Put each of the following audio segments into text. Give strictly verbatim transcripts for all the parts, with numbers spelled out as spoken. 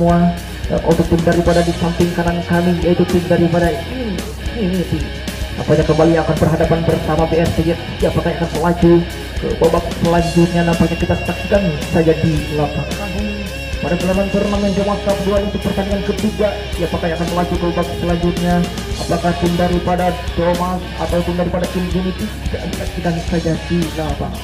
semua. Dan untuk tim daripada di samping kanan kami yaitu tim daripada ini ini tim nampaknya kembali akan berhadapan bersama B R T Z. Siapakah yang akan melaju ke babak selanjutnya, nampaknya kita saksikan saja di lapangan pada gelaran turnamen Thomas Cup dua untuk pertandingan ketiga. Siapakah yang akan melaju ke babak selanjutnya, apakah tim daripada Thomas atau tim daripada tim Unity? Kita saksikan saja di lapangan.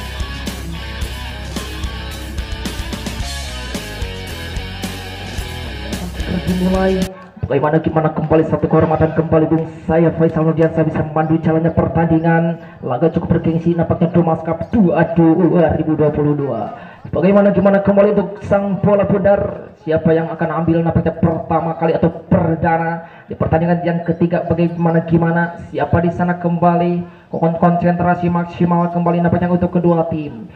Dimulai bagaimana gimana kembali satu kehormatan kembali bung saya Faisal Nurdiansyah bisa memandu jalannya pertandingan laga cukup bergengsi nampaknya Thomas Cup dua ribu dua puluh dua. Bagaimana gimana kembali untuk sang bola pudar, siapa yang akan ambil nampaknya pertama kali atau perdana di pertandingan yang ketiga. Bagaimana gimana siapa di sana kembali konsentrasi maksimal kembali nampaknya untuk kedua tim.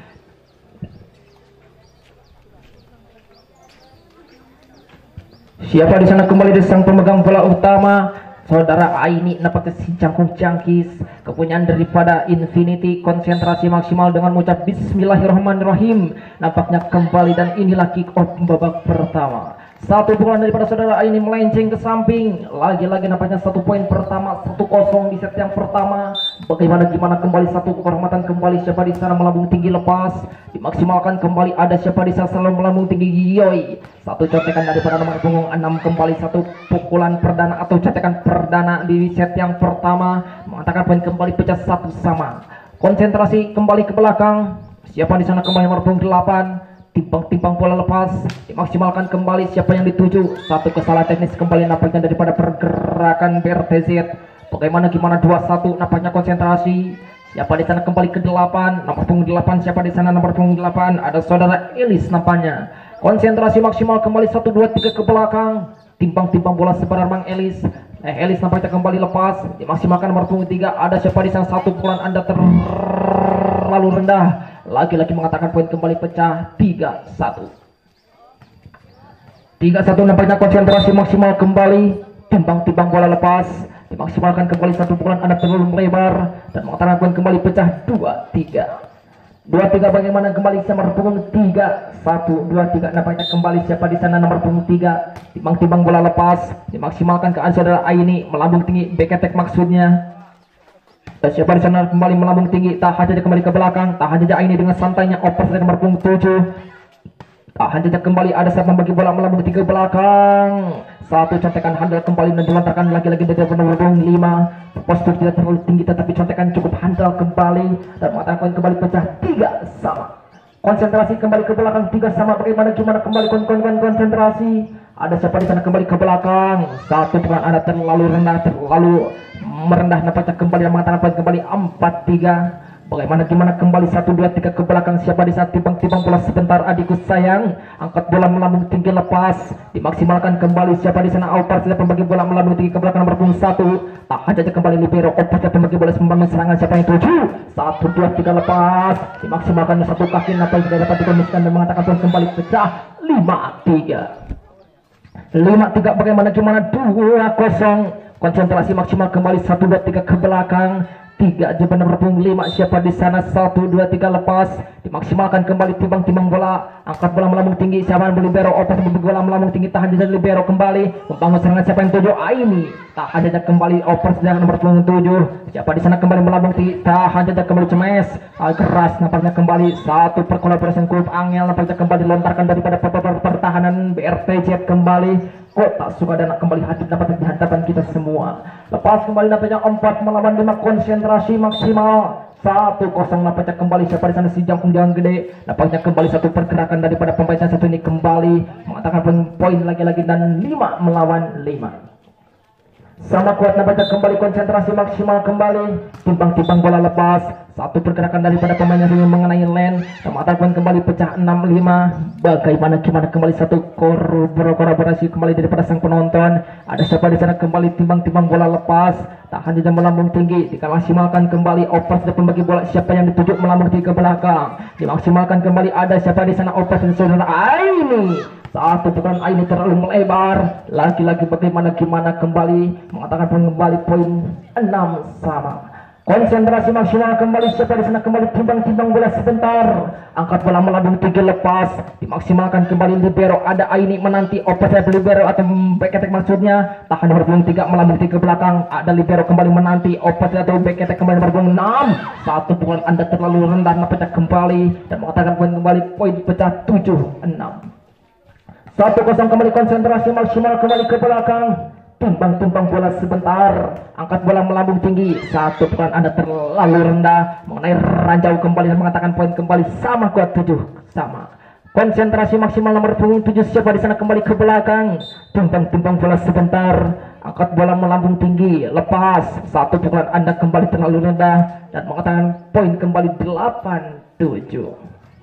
Siapa di sana kembali di sang pemegang bola utama, saudara Aini nampaknya si cangkung cangkis kepunyaan daripada Infinity. Konsentrasi maksimal dengan mengucap Bismillahirrahmanirrahim nampaknya kembali, dan inilah kick off babak pertama. Satu pukulan daripada saudara Aini melenceng ke samping, lagi-lagi nampaknya satu poin pertama, satu kosong di set yang pertama. Bagaimana gimana kembali satu kehormatan kembali, siapa di sana melambung tinggi lepas dimaksimalkan kembali, ada siapa di sana selalu melambung tinggi Yoi. Satu contekan daripada nomor punggung enam kembali, satu pukulan perdana atau contekan perdana di set yang pertama mengatakan poin kembali pecah satu sama. Konsentrasi kembali ke belakang, siapa di sana kembali nomor punggung delapan, timpang-timpang bola lepas dimaksimalkan kembali, siapa yang dituju. Satu kesalahan teknis kembali nampaknya daripada pergerakan B R T Z. Bagaimana gimana dua satu nampaknya konsentrasi, siapa di sana kembali ke delapan, nomor punggung delapan, siapa di sana nomor punggung delapan, ada saudara Elis nampaknya. Konsentrasi maksimal kembali satu dua tiga ke belakang, timpang-timpang bola sebentar Bang Elis. Eh Elis nampaknya kembali lepas dimaksimalkan nomor punggung tiga, ada siapa di sana. Satu pukulan Anda terlalu rendah, lagi-lagi mengatakan poin kembali pecah tiga satu. tiga satu nampaknya konsentrasi maksimal kembali, timbang-timbang bola lepas dimaksimalkan kembali, satu pukulan Anda terlalu melebar dan mengatakan poin kembali pecah dua tiga. dua tiga bagaimana kembali nomor punggung tiga, satu dua tiga nampaknya kembali, siapa di sana nomor punggung tiga, timbang-timbang bola lepas dimaksimalkan ke saudara Aini melambung tinggi back attack maksudnya. Dan siapa di sana kembali melambung tinggi, tahan saja kembali ke belakang, tahan saja Aini dengan santainya oper dari nomor punggung tujuh. Tahan saja kembali, ada saat membagi bola melambung tinggi ke belakang. Satu contekan handal kembali dan dilontarkan lagi-lagi dari nomor punggung lima. Postur tidak terlalu tinggi tetapi contekan cukup handal kembali dan mengatakan kembali pecah tiga sama. Konsentrasi kembali ke belakang tiga sama. Bagaimana gimana kembali kon kon kon konsentrasi. Ada siapa di sana kembali ke belakang. Satu pukulan Anda terlalu rendah, terlalu merendah nampaknya kembali dan mengatakan poin kembali empat tiga. Bagaimana gimana kembali satu dua tiga ke belakang, siapa di saat timbang-timbang bola sebentar adikku sayang, angkat bola melambung tinggi lepas dimaksimalkan kembali, siapa di sana Alpar tidak pembagi bola melambung tinggi ke belakang nomor punggung satu, tahan saja kembali libero Alpar tidak pembagi bola membangun serangan, siapa yang tujuh, satu dua tiga lepas dimaksimalkan satu kaki nampaknya tidak dapat dikondisikan dan mengatakan poin kembali pecah lima tiga. lima tiga bagaimana gimana dua kosong. Konsentrasi maksimal kembali satu dua tiga ke belakang, tiga jawaban nomor punggung lima, siapa di sana satu dua tiga lepas dimaksimalkan kembali, timbang-timbang bola angkat bola melambung tinggi, siapa yang libero oper bola melambung tinggi, tahan saja libero kembali membangun serangan, siapa yang tujuh Aini, tahan saja kembali oper sedang nomor punggung tujuh, siapa di sana kembali melambung tinggi, tahan saja kembali cemes keras nampaknya kembali, satu perkolaborasi klub angel nampaknya kembali lontarkan daripada pertahanan B R T Z kembali. Kota Sukadana kembali hadir dapat di hadapan kita semua. Lepas kembali nampaknya empat melawan lima, konsentrasi maksimal satu kosong nampaknya kembali, siapa di sana si jangkung jangan gede nampaknya kembali, satu pergerakan daripada pemain satu ini kembali mengatakan poin lagi-lagi dan lima melawan lima. Sama kuat nampaknya kembali, konsentrasi maksimal kembali, timbang-timbang bola lepas, satu pergerakan daripada pemain yang ingin mengenai lane dan mengatakan kembali pecah enam lima. Bagaimana gimana kembali satu kolaborasi kembali daripada sang penonton, ada siapa di sana kembali, timbang-timbang bola lepas, tahan saja melambung tinggi dimaksimalkan kembali, oper sudah pembagi bola, siapa yang dituju melambung tinggi ke belakang dimaksimalkan kembali, ada siapa di sana oper dan saudara Aini, satu pukulan Aini terlalu melebar, lagi-lagi bagaimana gimana kembali mengatakan kembali poin enam sama. Konsentrasi maksimal kembali, siapa di sana kembali timbang-timbang bola sebentar. Angkat bola melambung tinggi lepas, dimaksimalkan kembali libero. Ada Aini menanti operasi libero atau back attack maksudnya. Tahan nomor punggung tiga melambung tiga ke belakang. Ada libero kembali menanti operasi atau back attack kembali nomor punggung enam. Satu pukulan Anda terlalu rendah, pecah kembali dan mengatakan poin kembali, poin pecah tujuh enam. Satu kosong kembali, konsentrasi maksimal kembali ke belakang. Timbang-timbang bola sebentar, angkat bola melambung tinggi. Satu pukulan Anda terlalu rendah, mengenai ranjau kembali dan mengatakan poin kembali sama kuat tujuh sama. Konsentrasi maksimal nomor punggung tujuh, siapa di sana kembali ke belakang. Timbang-timbang bola sebentar, angkat bola melambung tinggi, lepas. Satu pukulan Anda kembali terlalu rendah dan mengatakan poin kembali delapan tujuh.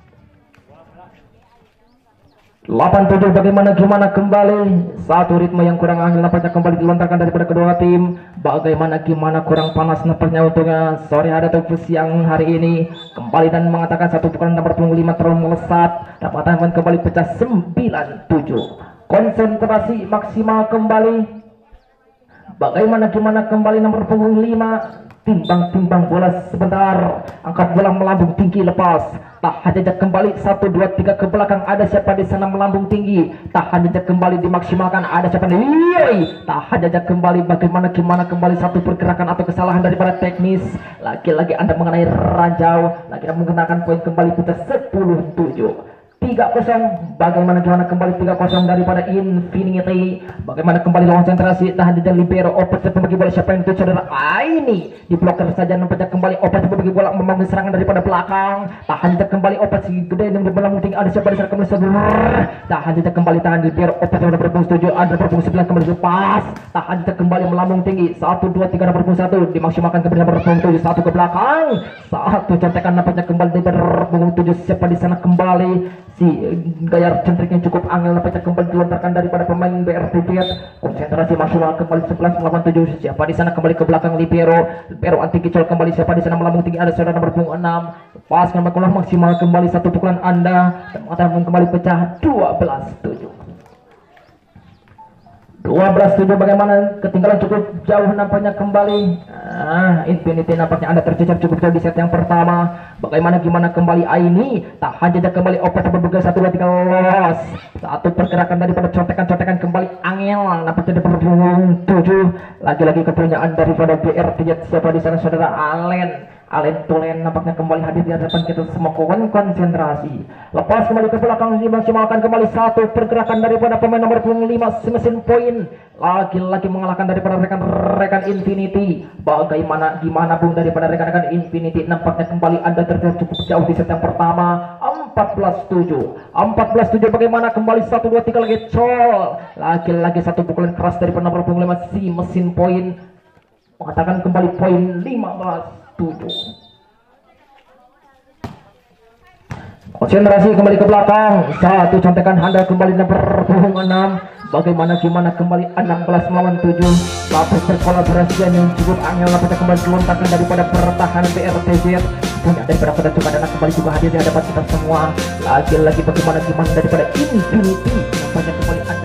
delapan tujuh, bagaimana gimana kembali. Satu ritme yang kurang angin nampaknya kembali dilontarkan daripada kedua tim. Bagaimana gimana kurang panas nampaknya untungnya sore hari atau siang hari ini. Kembali dan mengatakan satu pukulan nomor punggung lima terlalu melesat dan mengatakan kembali pecah sembilan tujuh. Konsentrasi maksimal kembali. Bagaimana gimana kembali nomor punggung lima. Timbang-timbang bola sebentar, angkat bola melambung tinggi lepas. Tahan jejak kembali, satu dua tiga ke belakang. Ada siapa di sana melambung tinggi. Tahan jejak kembali, dimaksimalkan. Ada siapa nih? Tahan jejak kembali. Bagaimana gimana kembali, satu pergerakan atau kesalahan daripada teknis. Lagi-lagi Anda mengenai ranjau. Lagi Anda menggunakan poin kembali kita sepuluh tujuh. tiga kosong, bagaimana gimana kembali tiga kosong daripada Infinity. Bagaimana kembali konsentrasi, tahan jejak libero, operasi pembagi bola, siapa yang itu saudara Aini diblokir saja, nampaknya kembali operasi pembagi bola membangun serangan daripada belakang. Tahan jejak kembali, operasi gede yang berbelang tinggi. Ada siapa di sana kembali saudara. Tahan jejak kembali, tahan libero, operasi nomor punggung tujuh, ada punggung sembilan kembali lepas. Tahan jejak kembali melambung tinggi, satu dua tiga nomor punggung satu, dimaksimalkan kembali nomor punggung tujuh, satu ke belakang. Satu contekan nampaknya kembali daripada punggung tujuh, siapa di sana kembali. Si gaya centrik yang cukup angel nampaknya kembali dilontarkan daripada pemain B R T Jet. Konsentrasi maksimal kembali sebelas melawan tujuh, siapa di sana kembali ke belakang libero. Libero anti kicol kembali, siapa di sana melambung tinggi. Ada saudara nomor punggung enam. Pas kembali maksimal kembali, satu pukulan Anda dan mengatakan kembali pecah dua belas tujuh. dua belas tujuh, bagaimana ketinggalan cukup jauh nampaknya kembali. Ah, Infinity nampaknya Anda tercecer cukup jauh di set yang pertama. Bagaimana gimana kembali Aini. Tahan jeda kembali, operasi bergegas satu dua tiga lolos. Satu pergerakan daripada contekan-contekan kembali angel nampaknya di punggung tujuh. Lagi-lagi kepunyaan daripada B R T Jet, siapa di sana saudara Allen. Alen Tulen nampaknya kembali hadir di hadapan kita semua. Konsentrasi lepas kembali ke belakang, dimaksimalkan kembali satu pergerakan daripada pemain nomor punggung lima, mesin poin lagi-lagi mengalahkan daripada rekan-rekan Infinity. Bagaimana gimana pun daripada rekan-rekan Infinity nampaknya kembali Anda terjauh cukup jauh di set yang pertama. Empat belas tujuh, empat belas tujuh, bagaimana kembali satu dua tiga lagi col. Lagi-lagi satu pukulan keras daripada nomor punggung lima, si mesin poin mengatakan kembali poin lima belas tujuh. Konsentrasi kembali ke belakang, satu contekan handal kembali nomor punggung enam. Bagaimana gimana kembali enam belas melawan tujuh. Satu perkolaborasian yang cukup angel nampaknya kembali dilontarkan daripada pertahanan B R T J. Punya daripada pada juga dan kembali juga hadir di hadapan kita semua. Lagi-lagi bagaimana gimana daripada Infinity nampaknya kembali ada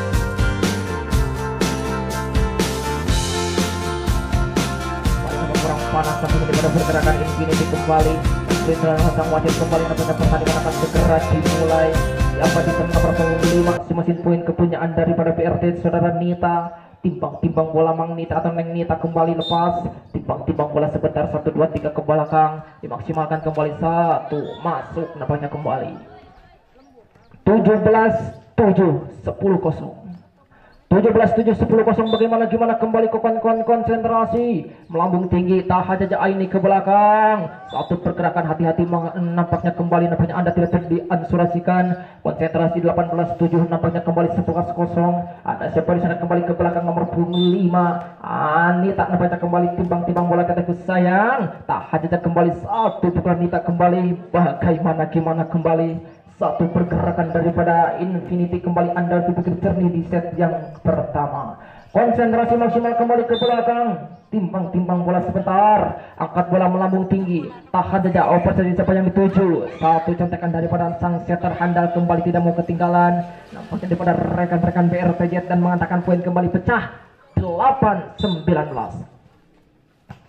kurang panas tapi daripada pergerakan Infinity kembali. Pergerakan sang wasit kembali nampaknya pertandingan akan segera dimulai. Apa di nomor punggung lima, si mesin poin kepunyaan daripada B R T saudara Nita. Timbang-timbang bola Mang Nita atau Neng Nita kembali lepas. Timbang-timbang bola sebentar, satu dua tiga ke belakang, dimaksimalkan kembali satu masuk nampaknya kembali tujuh belas tujuh, sepuluh kosong. tujuh belas tujuh, sepuluh kosong, bagaimana gimana kembali ke kon kon konsentrasi melambung tinggi. Tahan saja ini ke belakang, satu pergerakan hati-hati nampaknya kembali nampaknya Anda tidak perlu diansurasikan. Konsentrasi delapan belas tujuh, nampaknya kembali sebelas kosong. Ada siapa di sana kembali ke belakang nomor punggung lima. Anita nampaknya kembali timbang-timbang bola kataku sayang. Tahan saja kembali satu pukulan Anita kembali. Bagaimana gimana kembali satu pergerakan daripada Infinity kembali Anda berpikir jernih di set yang pertama. Konsentrasi maksimal kembali ke belakang, timbang-timbang bola sebentar, angkat bola melambung tinggi, tahan saja operasi siapa yang dituju. Satu contekan daripada sang setter handal kembali tidak mau ketinggalan, nampaknya daripada rekan-rekan B R T J dan mengatakan poin kembali pecah delapan sembilan belas.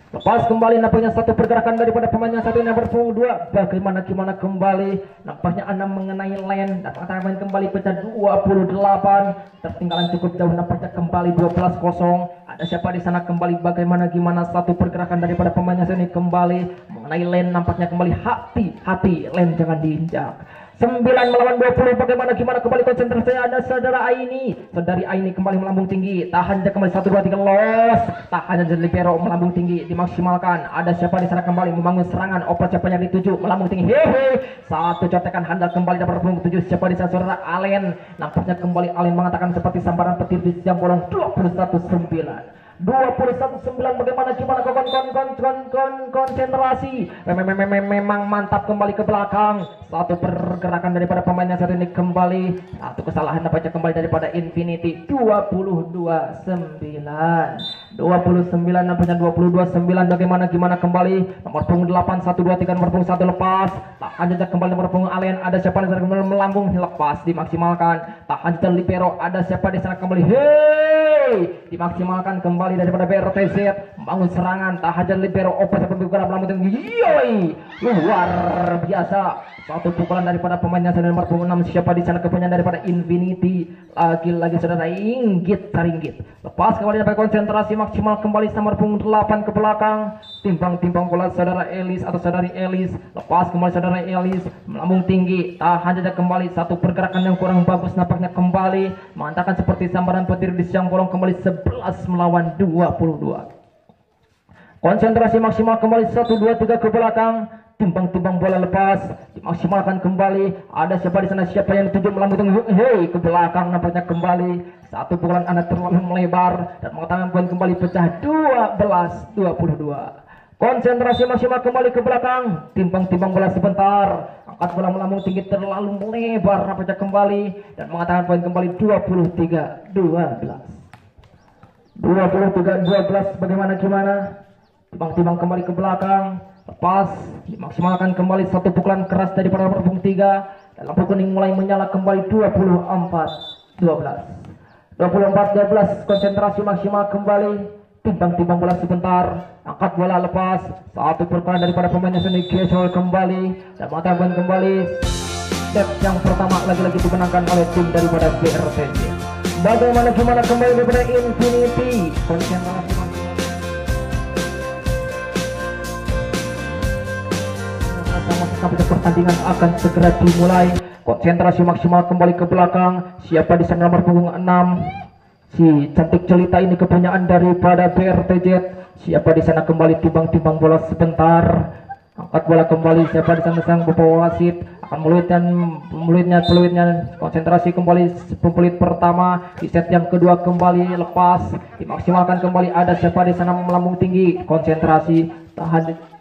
Lepas kembali nampaknya satu pergerakan daripada pemain yang satu nomor punggung dua. Bagaimana gimana kembali nampaknya enam mengenai lane dan pemain kembali pecah dua puluh delapan. Tertinggalan cukup jauh nampaknya kembali dua belas kosong. Ada siapa di sana kembali bagaimana gimana satu pergerakan daripada pemain yang satu ini kembali mengenai lane nampaknya kembali hati-hati lane jangan diinjak. sembilan melawan dua puluh bagaimana gimana kembali konsentrasinya ada saudara Aini. Saudari Aini kembali melambung tinggi. Tahan aja kembali satu dua tiga los. Tahan aja libero melambung tinggi dimaksimalkan. Ada siapa di sana kembali membangun serangan. Oper siapa yang dituju melambung tinggi. Hehe. Satu cotekan handal kembali dapat punggung tujuh. Siapa di sana saudara Alen. Nampaknya kembali Alen mengatakan seperti sambaran petir di siang bolong dua puluh satu sembilan. dua puluh satu sembilan bagaimana gimana kon kon kon kon kon konsentrasi memang mantap kembali ke belakang. Satu pergerakan daripada pemain yang satu ini kembali satu kesalahan nampaknya kembali daripada Infinity dua puluh dua sembilan dua puluh sembilan nampaknya dua puluh dua sembilan bagaimana gimana kembali nomor punggung delapan satu dua tiga nomor punggung satu lepas tahan jejak kembali nomor punggung Alien ada siapa di sana kembali melambung lepas dimaksimalkan tahan jejak libero ada siapa di sana kembali hei dimaksimalkan kembali daripada B R T Z membangun serangan tahan jejak libero oper seperti bukan melambung tinggi yoi luar biasa. Satu pukulan daripada pemainnya saudara nomor punggung enam siapa di sana kepunyaan daripada Infinity lagi-lagi saudara inggit taringgit lepas kembali dapat konsentrasi maksimal kembali nomor punggung delapan ke belakang timbang-timbang bola saudara Elis atau saudari Elis lepas kembali saudara Elis melambung tinggi tahan saja kembali satu pergerakan yang kurang bagus nampaknya kembali mengatakan seperti sambaran petir di siang bolong kembali sebelas melawan dua puluh dua. Konsentrasi maksimal kembali satu dua tiga ke belakang timbang-timbang bola lepas dimaksimalkan kembali ada siapa di sana siapa yang dituju melambung tinggi hei ke belakang nampaknya kembali satu pukulan anak terlalu melebar dan mengatakan poin kembali pecah dua belas dua puluh dua. Konsentrasi maksimal kembali ke belakang timbang-timbang bola sebentar angkat bola melambung tinggi terlalu melebar nampaknya kembali dan mengatakan poin kembali dua puluh tiga dua belas dua puluh tiga dua belas bagaimana gimana timbang-timbang kembali ke belakang lepas dimaksimalkan kembali satu pukulan keras daripada nomor punggung tiga dan lampu kuning mulai menyala kembali dua puluh empat dua belas dua puluh empat dua belas konsentrasi maksimal kembali timbang-timbang bola sebentar angkat bola lepas satu pukulan daripada pemain yang seni gesol kembali dan mengatakan kembali set yang pertama lagi-lagi dimenangkan oleh tim daripada B R T C. Bagaimana gimana kembali daripada Infinity konsentrasi sampai pertandingan akan segera dimulai. Konsentrasi maksimal kembali ke belakang siapa di sana nomor punggung enam si cantik jelita ini kepunyaan daripada B R T Z siapa di sana kembali timbang-timbang bola sebentar angkat bola kembali siapa di sana sang bawa wasit akan melutnya melutnya peluitnya konsentrasi kembali peluit pertama di set yang kedua kembali lepas dimaksimalkan kembali ada siapa di sana melambung tinggi konsentrasi tahan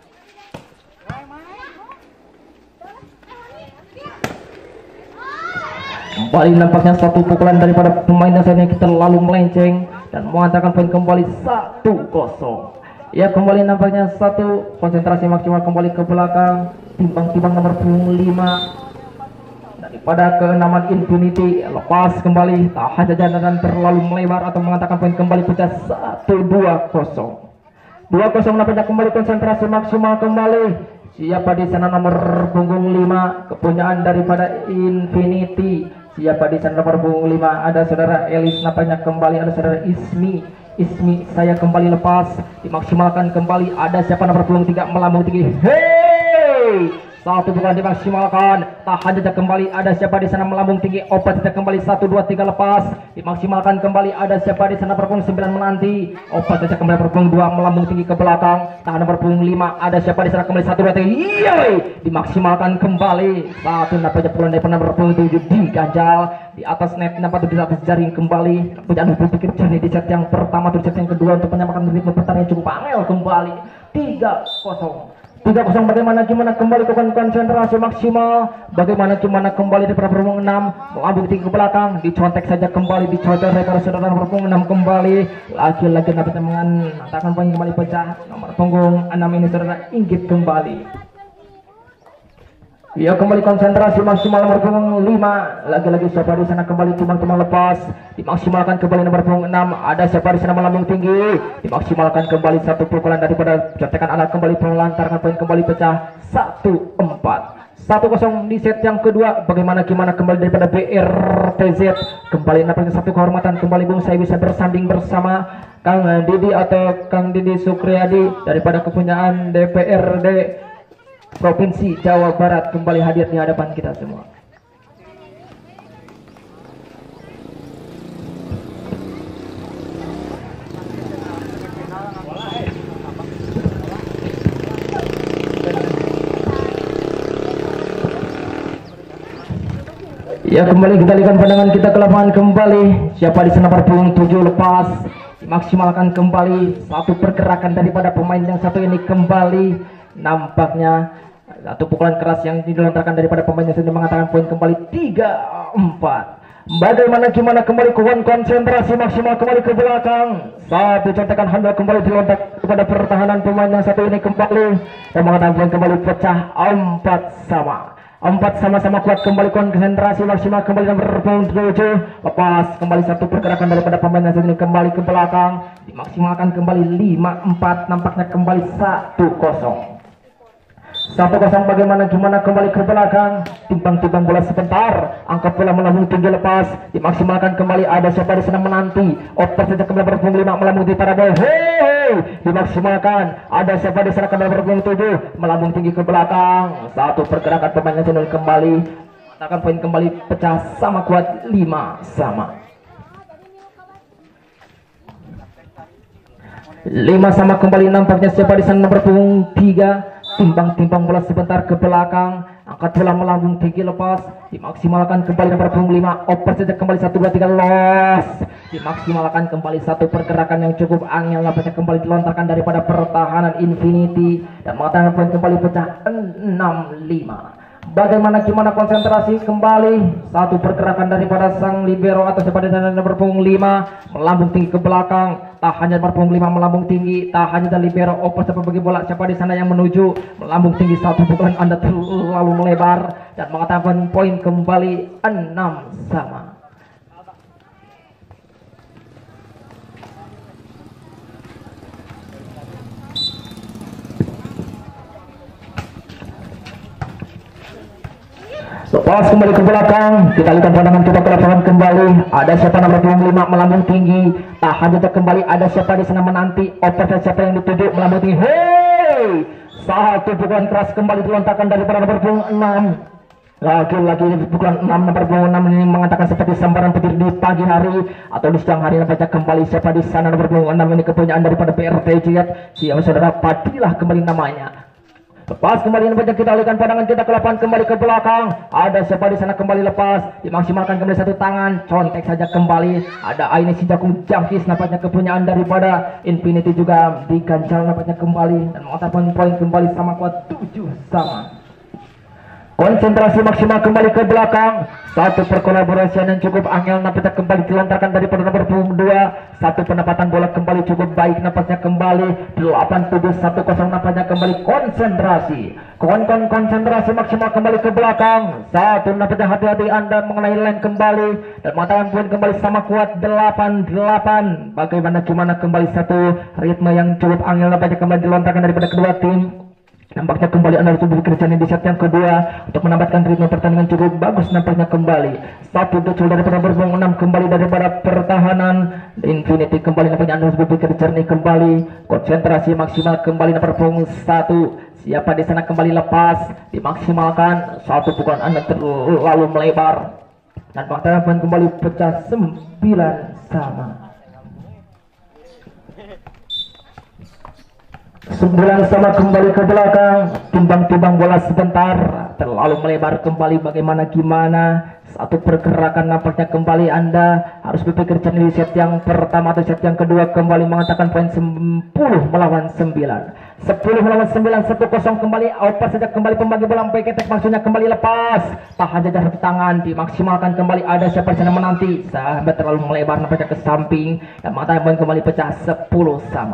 kembali nampaknya satu pukulan daripada pemain dasarnya terlalu melenceng dan mengatakan poin kembali satu kosong. Ya kembali nampaknya satu konsentrasi maksimal kembali ke belakang timbang-timbang nomor punggung lima daripada keenaman Infinity lepas kembali tahan saja dan terlalu melebar atau mengatakan poin kembali pecah satu dua kosong dua kosong nampaknya kembali konsentrasi maksimal kembali siapa di sana nomor punggung lima kepunyaan daripada Infinity siapa di sana nomor punggung lima ada saudara Elis nampaknya kembali ada saudara Ismi Ismi saya kembali lepas dimaksimalkan kembali ada siapa nomor punggung tiga melambung tinggi hei satu bukan dimaksimalkan tahan jejak kembali ada siapa di sana melambung tinggi opat jejak kembali satu dua tiga lepas dimaksimalkan kembali ada siapa di sana berpunggung sembilan menanti opat jejak kembali berpunggung dua melambung tinggi ke belakang tahan nomor punggung lima ada siapa di sana kembali satu dua tiga iya dimaksimalkan kembali satu nampaknya pukulan dari nomor punggung tujuh diganjal di atas net nampak di atas jaring kembali punya anu berpikir jernih di set yang pertama di set yang kedua untuk menyamakan ritme pertandingan cukup angel kembali tiga kosong tiga kosong bagaimana gimana kembali ke konsentrasi maksimal bagaimana gimana kembali daripada punggung enam melambung tinggi ke belakang dicontek saja kembali dicontek daripada saudara nomor punggung enam kembali lagi-lagi dapat mengatakan poin kembali pecah nomor punggung enam ini saudara inggit kembali Ya kembali konsentrasi maksimal nomor punggung lima. Lagi-lagi siapa di sana kembali timbang-timbang lepas. Dimaksimalkan kembali nomor punggung enam. Ada siapa di sana melambung tinggi. Dimaksimalkan kembali satu pukulan daripada contekan anak kembali melantarkan poin kembali pecah satu empat. satu kosong di set yang kedua. Bagaimana gimana kembali daripada B R T Z. Kembali nampaknya satu kehormatan kembali Bung saya bisa bersanding bersama Kang Didi atau Kang Didi Sukriyadi daripada kepunyaan D P R D Provinsi Jawa Barat kembali hadir di hadapan kita semua. Ya kembali kita alihkan pandangan kita ke lapangan kembali. Siapa di sana berpunggung tujuh lepas. Dimaksimalkan kembali satu pergerakan daripada pemain yang satu ini kembali nampaknya satu pukulan keras yang dilontarkan daripada pemain yang sudah mengatakan poin kembali tiga empat. Bagaimana gimana kembali kawan konsentrasi maksimal kembali ke belakang. Satu contekan handal kembali dilontak kepada pertahanan pemain yang satu ini kembali dan mengatakan poin kembali pecah empat sama. Empat sama-sama kuat kembali konsentrasi maksimal kembali nomor tujuh. Lepas kembali satu pergerakan daripada pemain yang satu ini kembali ke belakang. Dimaksimalkan kembali lima empat nampaknya kembali satu kosong. satu kosong bagaimana gimana kembali ke belakang. Timbang-timbang bola sebentar. Angkat bola melambung tinggi lepas. Dimaksimalkan kembali ada siapa di sana menanti. Oper saja kembali berpunggung lima melambung di parade. Hei, dimaksimalkan ada siapa di sana kembali berpunggung tujuh melambung tinggi ke belakang. Satu pergerakan pemain nasional kembali. Akan poin kembali pecah sama kuat lima sama. lima sama kembali nampaknya siapa di sana berpunggung tiga. Timbang-timbang bola sebentar ke belakang. Angkat bola melambung tinggi lepas. Dimaksimalkan kembali nomor punggung lima. Oper saja kembali satu dua tiga los. Dimaksimalkan kembali satu pergerakan yang cukup angel nampaknya kembali dilontarkan daripada pertahanan Infinity dan mengatakan poin kembali pecah enam lima. Bagaimana gimana konsentrasi kembali satu pergerakan daripada sang libero atau sepada nomor punggung lima melambung tinggi ke belakang. Tak hanya nomor punggung lima melambung tinggi, tak hanya dan libero oper siapa bagi bola siapa di sana yang menuju melambung tinggi satu pukulan Anda terlalu melebar dan mengatakan poin kembali enam sama. Lepas kembali ke belakang, kita lihat pandangan kita ke lapangan kembali. Ada siapa nomor punggung lima melambung tinggi. Tak hanya kembali ada siapa di sana menanti. Oper siapa yang dituju melambung tinggi. Hei, satu pukulan keras kembali dilontarkan daripada nomor punggung enam. Lagi-lagi pukulan enam nomor punggung enam ini mengatakan seperti sambaran petir di pagi hari atau di siang hari. Nampaknya kembali siapa di sana nomor punggung enam ini kepunyaan daripada P R T Z. Siapa saudara Padilah kembali namanya. Lepas kembali nampaknya kita alihkan pandangan kita ke lapangan kembali ke belakang. Ada siapa di sana kembali lepas. Dimaksimalkan kembali satu tangan. Contek saja kembali. Ada Aini Sijakung Jangkis nampaknya kepunyaan daripada Infinity juga diganjal nampaknya kembali dan mengatakan poin kembali sama kuat tujuh sama. Konsentrasi maksimal kembali ke belakang. Satu perkolaborasian yang cukup angel nampaknya kembali dilontarkan daripada nomor punggung dua. Satu pendapatan bola kembali cukup baik nampaknya kembali delapan tujuh satu kosong nampaknya kembali konsentrasi. Kon kon konsentrasi maksimal kembali ke belakang. Satu nampaknya hati-hati Anda mengenai line kembali dan mengatakan poin kembali sama kuat delapan delapan. Bagaimana gimana kembali satu ritme yang cukup angel nampaknya kembali dilontarkan daripada kedua tim. Nampaknya kembali Anda harus bekerja di set yang kedua untuk menambahkan ritme pertandingan cukup bagus nampaknya kembali. Satu decul daripada nomor punggung enam kembali daripada pertahanan Infinity kembali nampaknya Anda harus bekerja kembali. Konsentrasi maksimal kembali nomor punggung satu. Siapa di sana kembali lepas dimaksimalkan satu pukulan Anda terlalu melebar dan mengatakan kembali pecah sembilan sama. Sembilan sama kembali ke belakang. Timbang-timbang bola sebentar terlalu melebar kembali. Bagaimana gimana satu pergerakan nampaknya kembali Anda harus berpikir jernih di set yang pertama atau set yang kedua kembali mengatakan poin sepuluh melawan sembilan. Sepuluh melawan sembilan, satu kosong kembali. Oper saja kembali pembagi bola Peketek maksudnya kembali lepas. Tahan jajar di tangan dimaksimalkan kembali. Ada siapa yang menanti sahabat terlalu melebar nampaknya ke samping dan mengatakan poin kembali pecah sepuluh sama.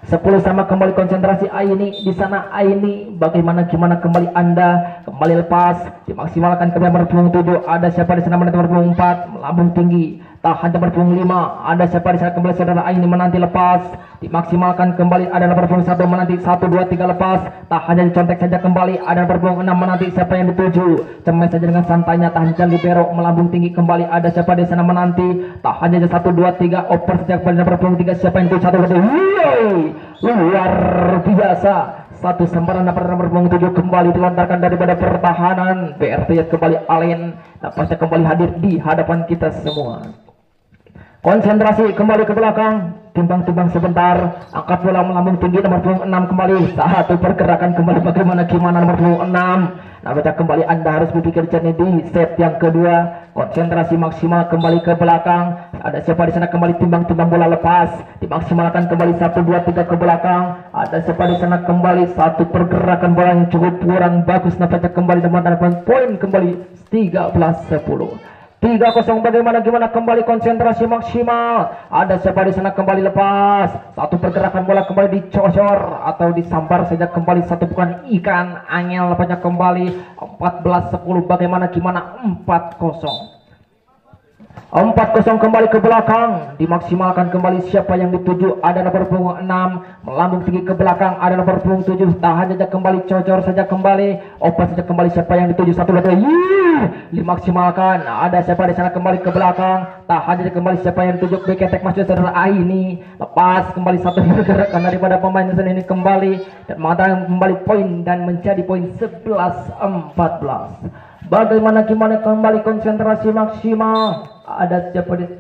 sepuluh sama kembali konsentrasi Aini di sana. Aini bagaimana gimana kembali Anda kembali lepas dimaksimalkan ke nomor punggung tujuh. Ada siapa di sana menanti nomor punggung empat melambung tinggi tahan nomor punggung lima. Ada siapa di sana kembali saudara Aini menanti lepas dimaksimalkan kembali. Ada nomor punggung satu menanti satu dua tiga lepas tahan jadi contek saja kembali. Ada nomor punggung enam menanti siapa yang dituju cemas saja dengan santainya tahan jadi libero melambung tinggi kembali. Ada siapa di sana menanti tahan saja satu dua tiga oper sejak kembali nomor punggung tiga siapa yang dituju satu dua tiga luar biasa. Satu sembaran pada nomor punggung tujuh kembali dilontarkan daripada pertahanan. B R T kembali Alen nampaknya kembali hadir di hadapan kita semua. Konsentrasi kembali ke belakang timbang-timbang sebentar angkat bola melambung tinggi nomor punggung enam kembali satu pergerakan kembali bagaimana gimana nomor punggung enam. Nampaknya kembali Anda harus berpikir jernih di set yang kedua. Konsentrasi maksimal kembali ke belakang. Ada siapa di sana kembali timbang-timbang bola lepas dimaksimalkan kembali satu dua tiga ke belakang. Ada siapa di sana kembali satu pergerakan bola yang cukup kurang bagus. Nampaknya kembali teman-teman poin kembali tiga belas sepuluh. tiga kosong bagaimana gimana kembali konsentrasi maksimal. Ada siapa di sana kembali lepas satu pergerakan bola kembali dicocor atau disambar saja kembali satu bukan ikan angel lepasnya kembali empat belas sepuluh bagaimana gimana empat kosong. empat kosong kembali ke belakang dimaksimalkan kembali siapa yang dituju. Ada nomor punggung enam melambung tinggi ke belakang. Ada nomor punggung tujuh tahan saja kembali cocor saja kembali oper saja kembali siapa yang dituju satu dua tiga dimaksimalkan. Ada siapa di sana kembali ke belakang tahan saja kembali siapa yang dituju beketek masuk saudara Aini lepas kembali satu pergerakan daripada pemain ini kembali dan mengatakan kembali poin dan menjadi poin sebelas empat belas. Bagaimana gimana kembali konsentrasi maksimal. Ada siapa di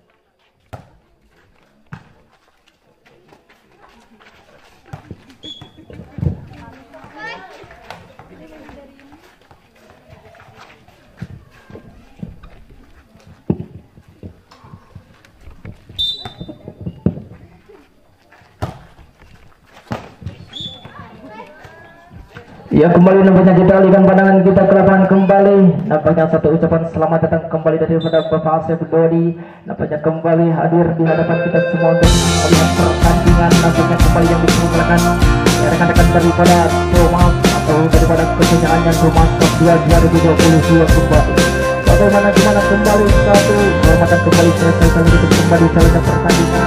ya kembali nampaknya kita alihkan pandangan kita ke lapangan kembali. Nampaknya satu ucapan selamat datang kembali daripada Bapak Asep Dodi. Nampaknya kembali hadir di hadapan kita semua untuk melihat pertandingan. Nampaknya kembali yang diselenggarakan ya rekan-rekan daripada Thomas atau daripada kesenjangannya Thomas Cup dua ribu dua puluh dua kembali. Bagaimana gimana kembali satu kehormatan kembali selesai kembali kembali jalannya pertandingan.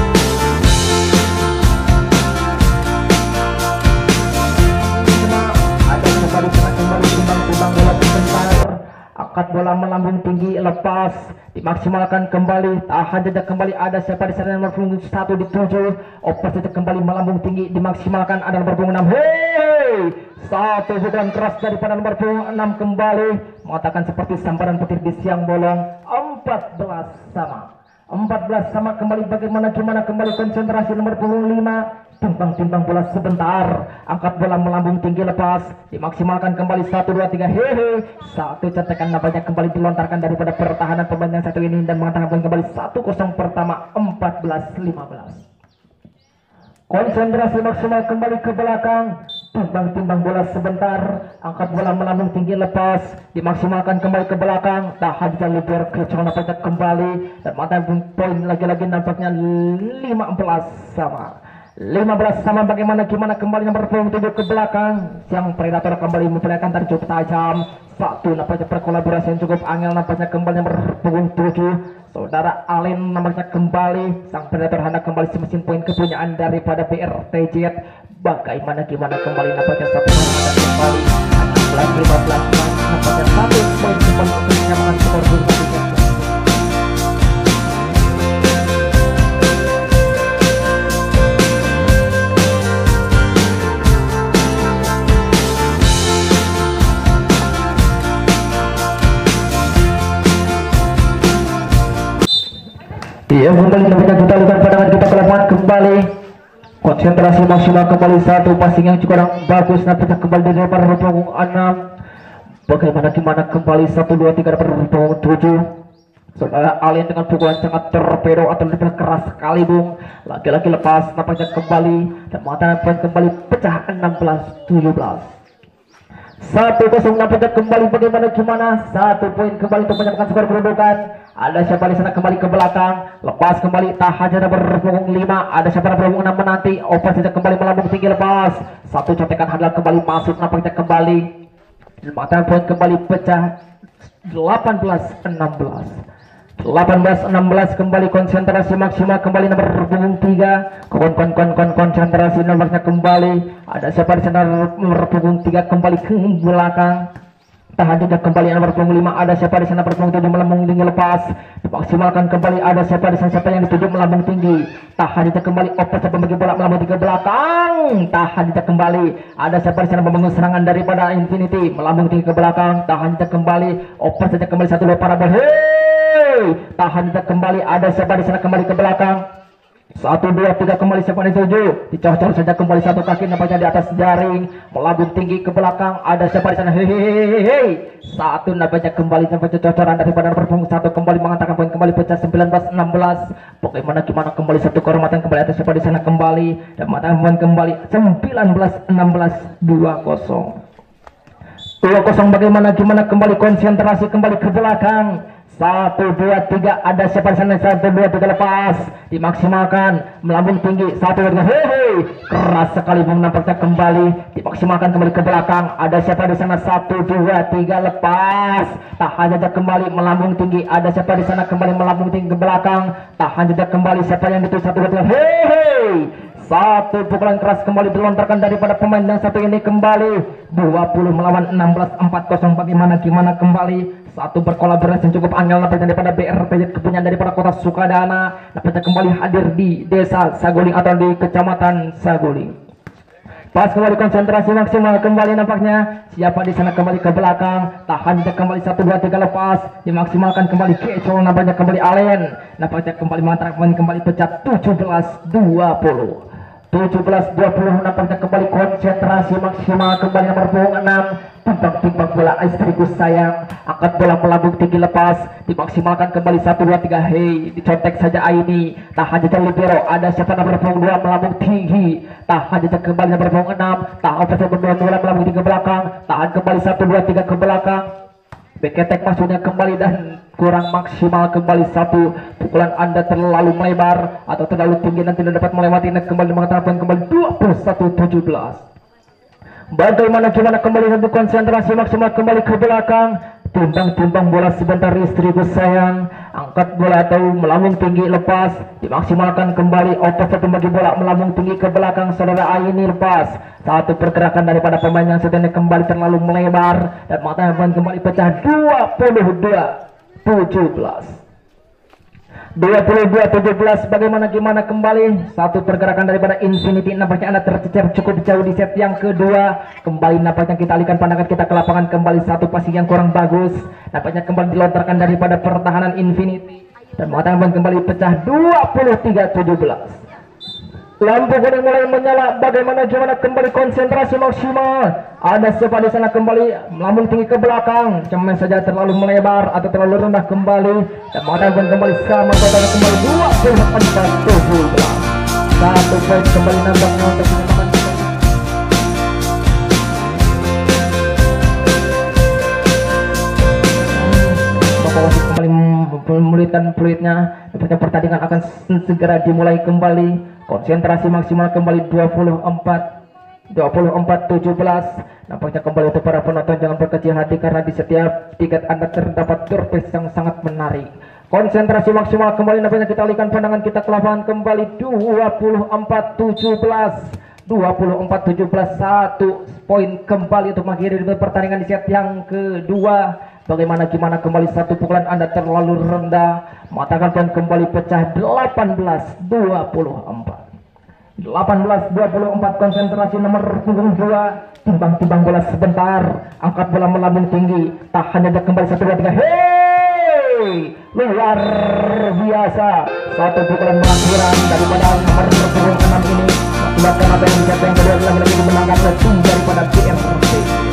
Angkat bola melambung tinggi lepas dimaksimalkan kembali tahan saja kembali. Ada siapa di sana nomor punggung satu dituju oper saja kembali melambung tinggi dimaksimalkan. Ada nomor punggung enam hei satu pukulan keras daripada nomor punggung enam kembali mengatakan seperti sambaran petir di siang bolong. Empat belas sama empat belas sama kembali. Bagaimana gimana kembali konsentrasi nomor punggung lima timbang-timbang bola sebentar angkat bola melambung tinggi lepas dimaksimalkan kembali satu dua tiga hehe satu cetekan nampaknya kembali dilontarkan daripada pertahanan pemain yang satu ini dan mengatakan kembali satu kosong pertama empat belas lima belas. Konsentrasi maksimal kembali ke belakang timbang-timbang bola sebentar angkat bola melambung tinggi lepas dimaksimalkan kembali ke belakang tahan dan libero kecil nampaknya kembali dan mengatakan poin lagi-lagi nampaknya lima belas sama lima belas sama. Bagaimana gimana kembali nomor punggung tujuh ke belakang. Yang predator kembali memperlihatkan tarik cukup tajam satu nampaknya perkolaborasi yang cukup angel nampaknya kembali nomor punggung tujuh saudara Alen nampaknya kembali sang predator hendak kembali semesin poin kepunyaan daripada B R T J. Bagaimana gimana kembali nampaknya satu ada kembali enam belas lima belas nampaknya satu poin kembali untuk menyamakan skor berikutnya. Iya kembali nampaknya kita lihat pandangan kita ke lapangan kembali konsentrasi maksimal kembali satu passing yang cukup bagus nampaknya kembali dari para punggung enam. Bagaimana gimana kembali satu dua tiga dari punggung tujuh saudara Alien dengan pukulan sangat torpedo atau lebih keras sekali bung lagi-lagi lepas nampaknya kembali dan mengatakan poin kembali pecah enam belas tujuh belas. Satu kosong nampaknya kembali bagaimana gimana satu poin kembali untuk menyamakan skor kedudukan. Ada siapa di sana kembali ke belakang, lepas kembali tahan saja berpunggung lima. Ada siapa berpunggung enam menanti, oper saja kembali melambung tinggi lepas. Satu contekan handal kembali masuk nampaknya kembali. Mata poin kembali pecah delapan belas enam belas. delapan belas enam belas kembali konsentrasi maksimal kembali nomor punggung tiga. Kon kon kon kon konsentrasi nomornya kembali. Ada siapa di sana nomor punggung tiga kembali ke belakang. Tahan juga kembali nomor punggung lima. Ada siapa di sana berpunggung tujuh melambung tinggi lepas. Dimaksimalkan kembali. Ada siapa di sana siapa yang dituju melambung tinggi. Tahan juga kembali oper siapa bagi bola melambung tinggi ke belakang. Tahan juga kembali. Ada siapa di sana membangun serangan daripada Infinity melambung tinggi ke belakang. Tahan juga kembali. Oper saja kembali satu dua parabol. Hei, tahan juga kembali. Ada siapa di sana kembali ke belakang. Satu dua tiga kembali siapa di tujuh. Dicocor saja kembali satu kaki nampaknya di atas jaring melambung tinggi ke belakang. Ada siapa di sana. Hehehe. Satu nampaknya kembali sampai cocoran daripada berpunggung satu kembali mengatakan poin kembali pecah sembilan belas enam belas. Bagaimana gimana kembali satu kehormatan kembali atas siapa di sana kembali dan mengatakan poin kembali sembilan belas enam belas dua kosong. dua kosong bagaimana gimana kembali konsentrasi kembali ke belakang. Satu dua tiga. Ada siapa di sana. Satu dua tiga lepas. Dimaksimalkan melambung tinggi. Satu dua tiga. Hehe. Keras sekali menampaknya kembali. Dimaksimalkan kembali ke belakang. Ada siapa di sana. Satu dua tiga lepas. Tahan saja kembali melambung tinggi. Ada siapa di sana kembali melambung tinggi ke belakang. Tahan saja kembali siapa yang itu. Satu dua tiga. Hehe. Satu pukulan keras kembali dilontarkan daripada pemain yang satu ini kembali. Dua puluh melawan enam belas. Empat kosong bagaimana gimana kembali. Satu berkolaborasi cukup angel nampaknya daripada B R P kepunyaan daripada kota Sukadana. Nampaknya kembali hadir di desa Saguling atau di kecamatan Saguling. Pas kembali konsentrasi maksimal kembali nampaknya. Siapa di sana kembali ke belakang. Tahan kembali satu dua tiga lepas. Dimaksimalkan kembali Kecol nampaknya kembali Allen. Nampaknya kembali mengatakan kembali pecah tujuh belas dua puluh. tujuh belas dua puluh nampaknya kembali konsentrasi maksimal kembali nomor punggung enam. Timbang-timbang bola istriku sayang. Angkat bola melambung tinggi lepas. Dimaksimalkan kembali satu dua tiga. Hei, dicontek saja Aini. Tahan saja libero. Ada siapa nomor punggung dua melambung tinggi. Tahan saja kembali nomor punggung enam. Tahan saja berdua bola melambung tinggi ke belakang. Tahan kembali satu dua tiga ke belakang. Beketek maksudnya kembali dan kurang maksimal kembali satu. Pukulan Anda terlalu melebar atau terlalu tinggi dan tidak dapat melewati kembali mengatakan kembali dua puluh satu tujuh belas. Bagaimana gimana kembali untuk konsentrasi maksimal kembali ke belakang. Timbang-timbang bola sebentar istriku sayang. Angkat bola atau melambung tinggi lepas. Dimaksimalkan kembali. Otot satu bagi bola melambung tinggi ke belakang saudara Aini lepas. Satu pergerakan daripada pemain yang sedang kembali terlalu melebar dan mengatakan kembali pecah dua puluh dua tujuh belas. dua puluh dua tujuh belas. Bagaimana gimana kembali. Satu pergerakan daripada Infinity nampaknya Anda tercecer cukup jauh di set yang kedua. Kembali nampaknya kita alihkan pandangan kita ke lapangan kembali. Satu passing yang kurang bagus nampaknya kembali dilontarkan daripada pertahanan Infinity dan mengatakan kembali pecah dua puluh tiga tujuh belas. Lampu kuning mulai menyala. Bagaimana gimana kembali konsentrasi maksimal. Ada siapa di sana kembali melambung tinggi ke belakang. Cemen saja terlalu melebar atau terlalu rendah kembali dan mengatakan kembali sama kota kembali dua puluh empat tujuh belas. Satu poin kembali nampaknya untuk menyamakan. Bapak wasit kembali memulihkan fluidnya. Nampaknya pertandingan akan segera dimulai kembali. Konsentrasi maksimal kembali dua puluh empat tujuh belas. Nampaknya kembali untuk para penonton jangan berkecil hati karena di setiap tiket Anda terdapat surprise yang sangat menarik. Konsentrasi maksimal kembali nampaknya kita alihkan pandangan kita ke lapangan kembali dua puluh empat tujuh belas. dua puluh empat tujuh belas. Satu poin kembali untuk mengakhiri pertandingan di set yang kedua. Bagaimana gimana kembali satu pukulan Anda terlalu rendah. Mengatakan poin kembali pecah delapan belas dua puluh empat. delapan belas dua puluh empat. Konsentrasi nomor punggung dua. Timbang-timbang bola sebentar. Angkat bola melambung tinggi. Tahan aja kembali satu dua tiga. Hei, luar biasa. Satu pukulan mengakhiran daripada nomor punggung enam ini. Mengakibatkan apa yang bisa yang kedua lagi-lagi dimenangkan oleh tim daripada B R P.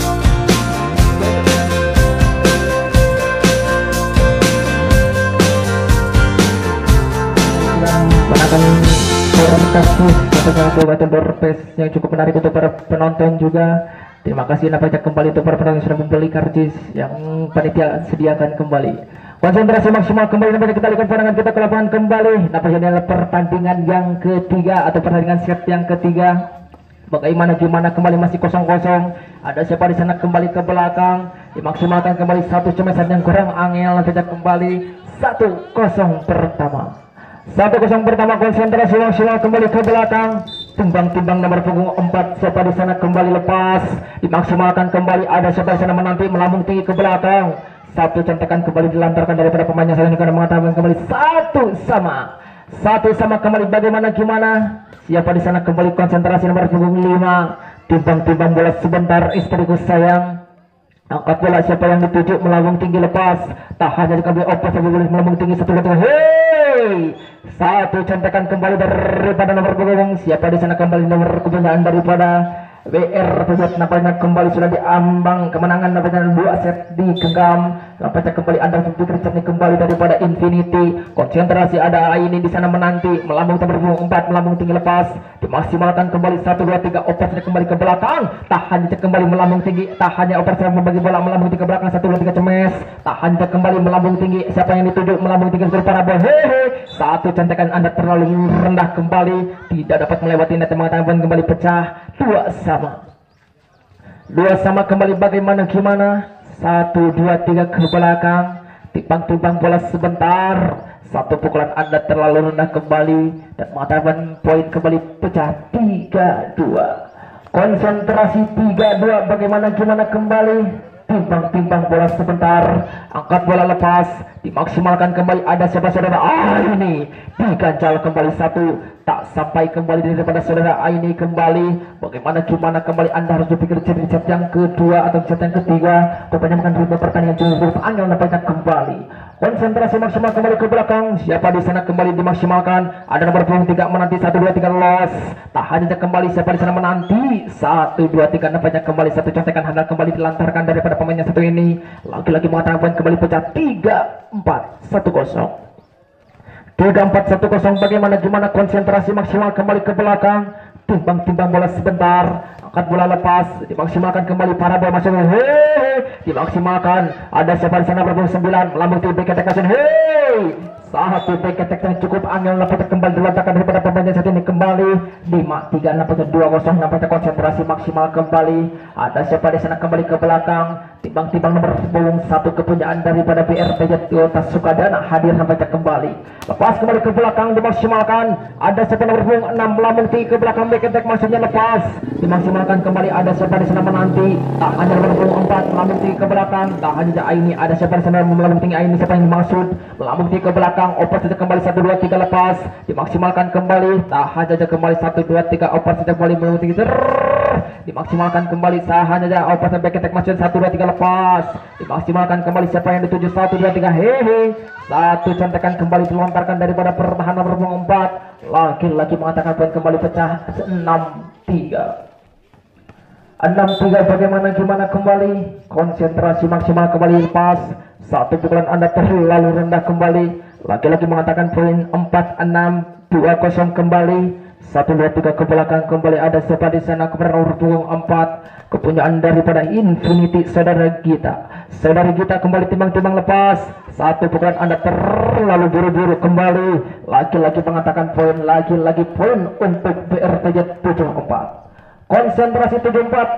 Menangkan orang kasus katanya Kabupaten Borpes yang cukup menarik untuk para penonton juga. Terima kasih nampaknya kembali untuk para penonton yang sudah membeli karcis yang panitia sediakan kembali. Konsentrasi maksimal kembali, nampaknya kita lihat pandangan kita ke lapangan kembali. Nampaknya adalah pertandingan yang ketiga atau pertandingan set yang ketiga. Bagaimana gimana kembali masih kosong-kosong. Ada siapa di sana kembali ke belakang. Dimaksimalkan kembali satu cemesan yang kurang angel. Nampaknya kembali satu kosong pertama. Satu kosong pertama, konsentrasi maksimal kembali ke belakang. Timbang-timbang nomor punggung empat, siapa di sana kembali lepas. Dimaksimalkan kembali, ada siapa di sana menanti melambung tinggi ke belakang. Satu centekan kembali dilantarkan daripada pemainnya selanjutnya mengatakan kembali satu sama. Satu sama kembali, bagaimana gimana? Siapa di sana kembali konsentrasi nomor punggung lima. Timbang-timbang bola sebentar, istriku sayang. Angkat bola, siapa yang dituju melambung tinggi lepas. Tak hanya dikembali opas, tapi boleh melambung tinggi satu satu. Hei, satu centekan kembali daripada nomor punggung. Siapa di sana kembali nomor kepunyaan daripada B R Pujat. Nampaknya kembali sudah diambang kemenangan, nampaknya dua set digenggam. Nampaknya kembali Anda berpikir jernih kembali daripada Infinity. Konsentrasi ada ini di sana menanti melambung nomor punggung empat, melambung tinggi lepas. Dimaksimalkan kembali satu dua tiga, operasinya kembali ke belakang. Tak hanya kembali melambung tinggi, tak hanya operasi membagi bola melambung tinggi ke belakang satu dua tiga cemes. Tak hanya kembali melambung tinggi, siapa yang dituju melambung tinggi para bola. Hehe, satu centekan Anda terlalu rendah kembali, tidak dapat melewati net, mengatakan kembali pecah. Dua sama, dua sama kembali, bagaimana gimana? Satu dua tiga ke belakang. Timbang-timbang bola sebentar. Satu pukulan Anda terlalu rendah kembali dan mengatakan poin kembali pecah. Tiga dua, konsentrasi tiga dua, bagaimana gimana kembali? Timbang-timbang bola sebentar, angkat bola lepas, dimaksimalkan kembali, ada siapa saudara? Ah, ini diganjal kembali satu, tak sampai kembali daripada saudara ini kembali. Bagaimana gimana kembali? Anda harus berpikir jernih set yang kedua atau set yang ketiga. Rupanya bukan ritme pertandingan cukup angel, nampaknya kembali. Konsentrasi maksimal kembali ke belakang. Siapa di sana kembali dimaksimalkan? Ada nomor punggung tiga menanti satu dua tiga loss. Tak hanya kembali, siapa di sana menanti satu dua tiga, nampaknya kembali satu contekan handal kembali dilantarkan daripada pemainnya satu ini. Lagi-lagi mengatakan kembali pecah. Tiga empat satu kosong. Tiga empat satu kosong, bagaimana gimana? Konsentrasi maksimal kembali ke belakang. Timbang-timbang bola sebentar, angkat bola lepas, dimaksimalkan kembali para bola masuk. Hei, dimaksimalkan, ada siapa di sana berbunyi sembilan melambung tinggi ketek kasun. Hei, satu ketek yang cukup angel, nampaknya kembali diletakkan daripada pemainnya saat ini kembali. Lima tiga, nampaknya dua kosong, nampaknya konsentrasi maksimal kembali. Ada siapa di sana kembali ke belakang. Timbang-timbang nomor punggung satu kepunyaan daripada B R P J Toyota Sukadana hadir, nampaknya kembali. Lepas kembali ke belakang, dimaksimalkan. Ada siapa nomor punggung enam melambung tinggi ke belakang. Ketek maksudnya lepas, dimaksimalkan kembali. Ada siapa di sana menanti, tak hanya nomor punggung empat melambung tinggi ke belakang. Tak hanya ini, ada siapa di sana melambung tinggi ini, siapa yang dimaksud melambung tinggi ke belakang. Oper saja kembali satu dua tiga lepas, dimaksimalkan kembali. Tak hanya saja kembali satu dua tiga, oper saja kembali melambung tinggi. Dimaksimalkan kembali, tak hanya saja oper sampai ketek maksud satu dua tiga lepas, dimaksimalkan kembali. Siapa yang dituju satu dua tiga, hehe, satu contekan kembali dilontarkan daripada pertahanan nomor punggung empat. Laki-laki mengatakan poin kembali pecah. Enam tiga, enam tiga, bagaimana gimana kembali? Konsentrasi maksimal kembali lepas. Satu pukulan Anda terlalu rendah kembali. Laki-laki mengatakan poin empat enam, dua kosong kembali. Satu dua tiga ke belakang kembali. Ada siapa di sana kepada nomor punggung empat, kepunyaan daripada Infinity, saudara kita. Saudari kita kembali timbang-timbang lepas. Satu pukulan Anda terlalu buru-buru kembali. Laki-laki mengatakan poin, lagi-lagi poin untuk B R T J tujuh empat. Konsentrasi tujuh empat.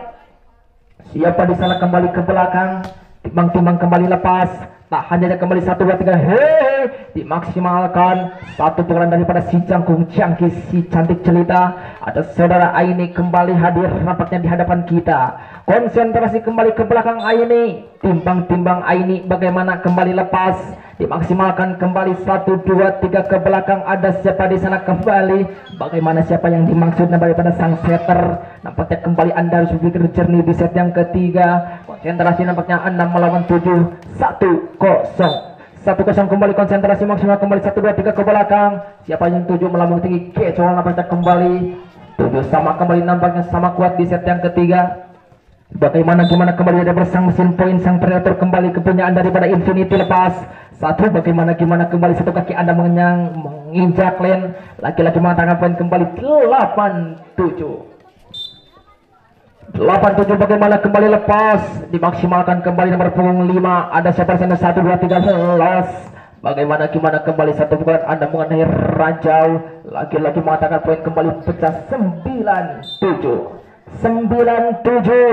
Siapa di sana kembali ke belakang, timbang-timbang kembali lepas. Tak hanya kembali satu dua tiga, hehe, dimaksimalkan. Satu pukulan daripada si jangkung cangkis, si cantik jelita. Ada saudara Aini kembali hadir nampaknya di hadapan kita. Konsentrasi kembali ke belakang Aini. Timbang-timbang Aini, bagaimana kembali lepas. Dimaksimalkan kembali satu dua tiga ke belakang. Ada siapa di sana kembali? Bagaimana siapa yang dimaksud daripada sang setter? Nampaknya kembali Anda harus berpikir jernih di set yang ketiga. Konsentrasi nampaknya enam melawan tujuh. Satu kosong. Satu kosong kembali, konsentrasi maksimal kembali satu dua tiga ke belakang. Siapa yang tujuh melambung tinggi kecoh, nampaknya kembali tujuh sama kembali, nampaknya sama kuat di set yang ketiga. Bagaimana gimana kembali ada bersang mesin poin sang predator kembali kepunyaan daripada Infinity lepas. Satu, bagaimana gimana kembali satu kaki Anda mengenyang menginjak lane. Laki-laki mengatakan poin kembali delapan tujuh. delapan tujuh bagaimana kembali lepas, dimaksimalkan kembali nomor punggung lima. Ada siapa di sana? Satu dua tiga belas. Bagaimana gimana kembali satu pukulan Anda mengenai ranjau. Lagi-lagi mengatakan poin kembali pecah sembilan tujuh. sembilan tujuh.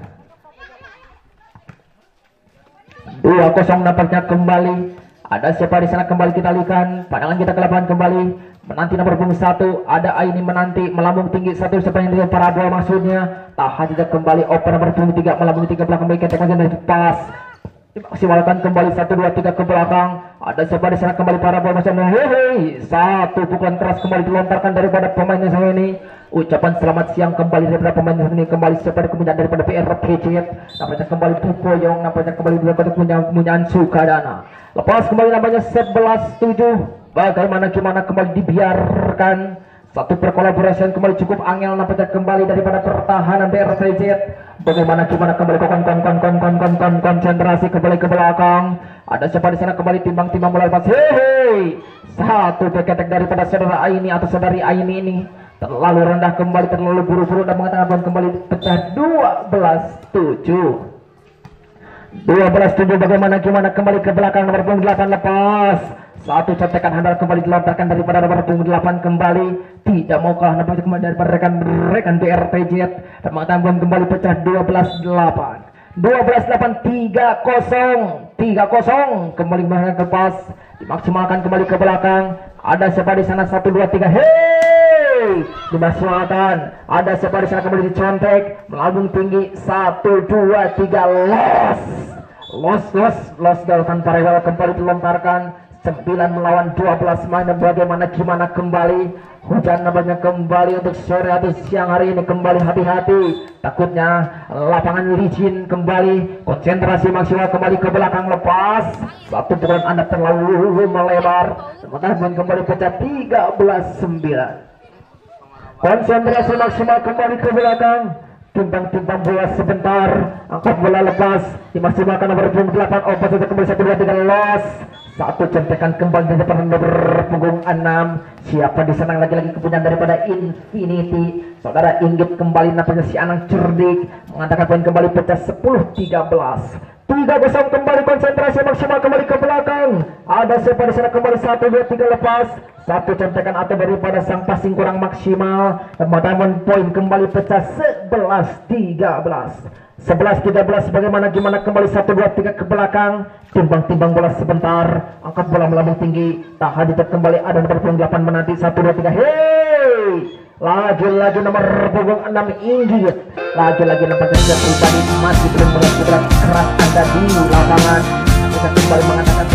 dua kosong nampaknya kembali. Ada siapa di sana? Kembali kita lihat. Pandangan kita ke lapangan kembali. Menanti nomor punggung satu. Ada Aini menanti melambung tinggi satu sepanjang dengan para dua maksudnya. Tahan tidak kembali. Open nomor punggung tiga melambung tiga belakang baik ketek dari pas. Dimaksimalkan kembali satu dua tiga ke belakang. Ada siapa di sana? Kembali para bola macam hehe. Satu pukulan keras kembali dilontarkan daripada pemain yang satu ini. Ucapan selamat siang kembali daripada pemain yang ini. Kembali siapa kemudian daripada P R P C. Nampaknya kembali Pupoyong. Nampaknya kembali daripada punya punyaan Sukadana. Lepas kembali namanya sebelas tujuh. Bagaimana gimana kembali dibiarkan. Satu perkolaborasi yang kembali cukup angel. Nampaknya kembali daripada pertahanan B R T J. Bagaimana gimana kembali kon kon kon kon kon kon kon konsentrasi kembali ke belakang. Ada siapa di sana? Kembali timbang-timbang mulai lepas. Hehe. Satu ketek daripada saudara Aini atau saudari Aini ini terlalu rendah kembali, terlalu buru-buru dan mengatakan kembali pecah dua belas tujuh. dua belas tujuh. Bagaimana gimana kembali ke belakang nomor punggung delapan lepas. Satu contekan handal kembali dilontarkan daripada nomor punggung delapan kembali. Tidak maukah nampaknya kembali daripada rekan-rekan B R T J dan mengatakan kembali pecah dua belas delapan. dua belas delapan. tiga kosong. tiga kosong. Kembali menggunakan ke pas. Dimaksimalkan kembali ke belakang. Ada siapa di sana? satu dua tiga. Hei! Dimaksimalkan. Ada siapa di sana? Kembali dicontek. Melambung tinggi. satu dua tiga. Los. Los, los, los. Dari tanpa rewel kembali dilontarkan. sembilan melawan dua belas. Mainnya bagaimana gimana kembali. Hujan namanya kembali untuk sore atau siang hari ini. Kembali hati-hati. Takutnya lapangan licin kembali. Konsentrasi maksimal kembali ke belakang lepas. Satu pukulan Anda terlalu melebar. Sementara kembali pecah tiga belas sembilan. Konsentrasi maksimal kembali ke belakang. Timbang-timbang bola sebentar. Angkat bola lepas. Dimaksimalkan nomor delapan. Open saja kembali satu dua tiga los. Satu centekan kembali di depan nomor punggung enam. Siapa di sana lagi-lagi kepunyaan daripada Infinity. Saudara Inggit kembali nampaknya si Anang cerdik mengatakan poin kembali pecah sepuluh tiga belas. tiga kosong kembali konsentrasi maksimal kembali ke belakang. Ada siapa di sana? Kembali satu dua tiga lepas. Satu contekan atau daripada sang passing kurang maksimal. Teman-teman poin kembali pecah sebelas tiga belas. sebelas tiga belas. Bagaimana gimana kembali satu dua tiga ke belakang. Timbang-timbang bola sebentar. Angkat bola melambung tinggi. Tahan di kembali. Ada nomor punggung delapan menanti satu dua tiga. Hei! Lagi-lagi nomor punggung enam Inggit. Lagi-lagi nampaknya sudah pribadi masih belum menunjukkan keras Anda di lapangan. Kita kembali mengatakan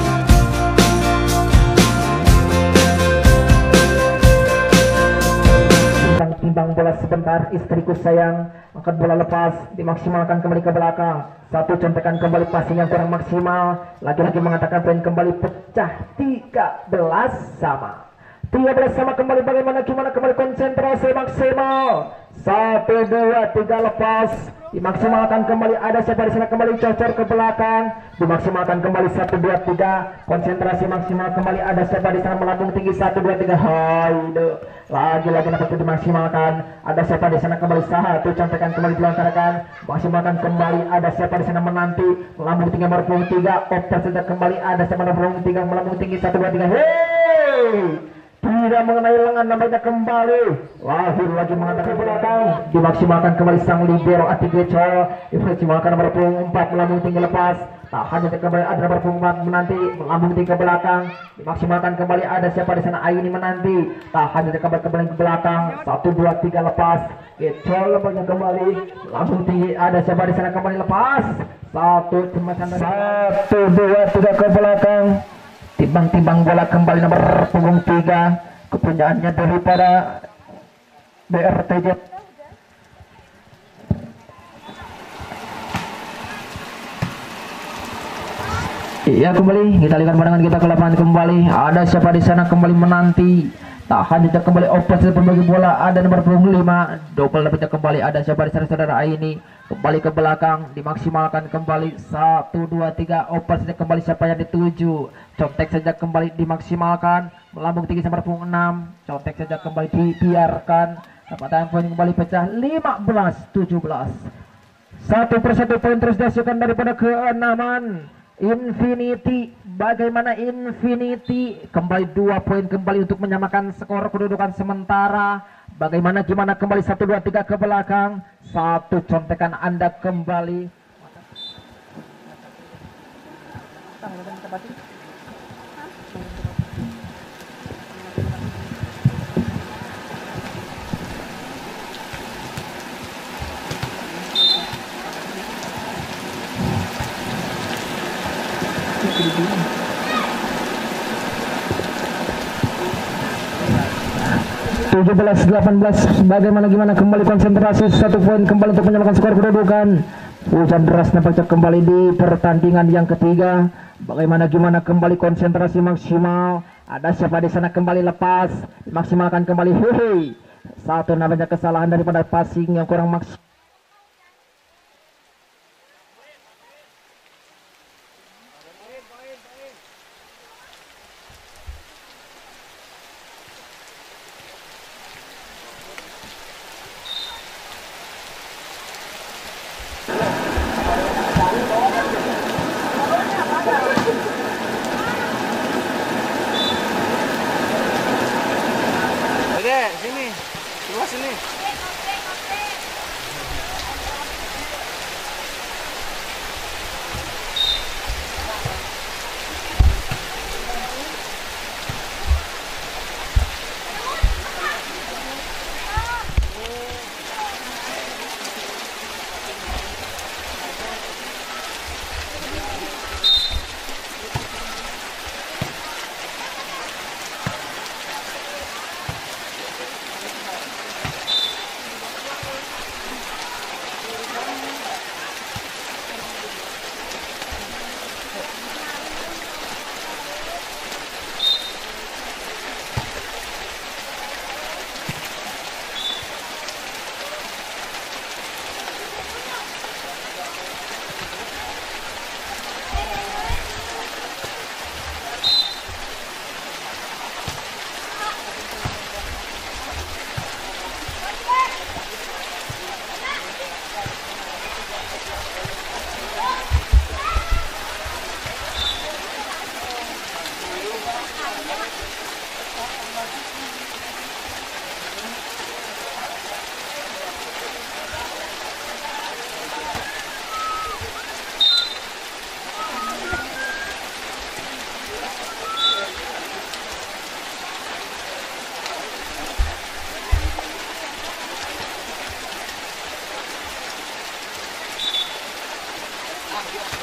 timbang bola sebentar. Istriku sayang. Angkat bola lepas. Dimaksimalkan kembali ke belakang. Satu contekan kembali passing yang kurang maksimal. Lagi-lagi mengatakan poin kembali pecah tiga belas sama. tiga belas sama kembali. Bagaimana gimana kembali konsentrasi maksimal. Satu dua tiga lepas. Dimaksimalkan kembali. Ada siapa di sana? Kembali cocor ke belakang. Dimaksimalkan kembali satu dua tiga. Konsentrasi maksimal kembali. Ada siapa di sana? Melambung tinggi satu dua tiga. Haide. Lagi-lagi dapat dimaksimalkan. Ada siapa di sana? Kembali satu contekan kembali dilontarkan. Maksimalkan kembali. Ada siapa di sana? Menanti melambung tinggi nomor tiga. Optas saja kembali. Ada siapa nomor tiga? Melambung tinggi satu dua tiga. Hei! Tidak mengenai lengan namanya kembali. Lahir lagi mengatakan belakang. Dimaksimalkan kembali sang libero Atigeco. Dimaksimalkan nomor empat melambung tinggi lepas. Tahan jadi kembali ada nomor empat menanti melambung tinggi ke belakang. Dimaksimalkan kembali. Ada siapa di sana? Aini menanti. Tahan jadi kembali kembali ke belakang. Satu dua tiga lepas. Gecol lembagnya kembali. Lambung tinggi. Ada siapa di sana? Kembali lepas. Satu cuma satu dua tiga ke belakang. Timbang-timbang bola kembali nomor punggung tiga. Kepunyaannya daripada B R T J. Iya kembali kita lihat pandangan kita ke lapangan kembali. Ada siapa di sana? Kembali menanti. Tahan jejak kembali open pembagi bola. Ada nomor punggung lima. Double dapatnya kembali. Ada siapa di sana? Saudara Aini. Kembali ke belakang. Dimaksimalkan kembali. Satu dua tiga. Open saja kembali. Siapa yang dituju? Contek saja kembali dimaksimalkan. Melambung tinggi nomor punggung enam. Contek saja kembali dibiarkan. Pemetaan poin kembali pecah lima belas tujuh belas. Satu persatu poin terus dihasilkan daripada keenaman Infinity. Bagaimana Infinity kembali dua poin kembali untuk menyamakan skor kedudukan sementara. Bagaimana gimana kembali satu dua tiga ke belakang. Satu contekan Anda kembali. tujuh belas delapan belas. Bagaimana gimana kembali konsentrasi satu poin kembali untuk menyamakan skor kedudukan. Hujan deras nampaknya kembali di pertandingan yang ketiga. Bagaimana gimana kembali konsentrasi maksimal. Ada siapa di sana kembali lepas, maksimalkan kembali. Hehe. Satu namanya kesalahan daripada passing yang kurang maksimal. Sini, keluar sini. Ah,